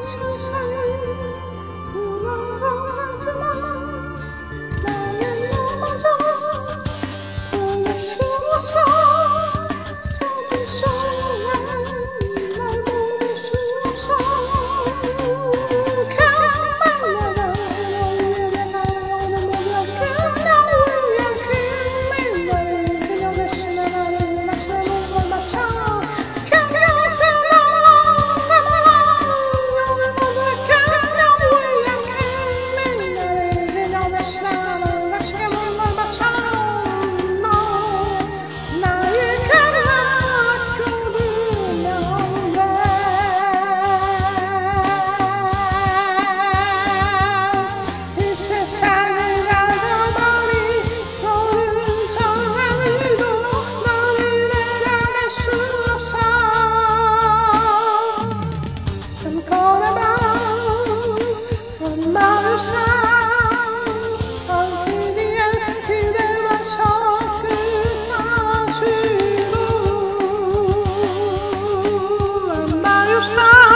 세상을 울어가지만 나는 너마저 보일 수 없어. 저기 날 보일 수 없어. 그만 나가 너에게 다가오는 모든 그냥 위에 그만 그녀 대신에 나는 마시는 걸 마셔. 세상을 알아보니 너를 정하늘도 너를 내려갈 수 없어. I'm gonna run my side until the end. 그대와 끝까지도 I'm by your side.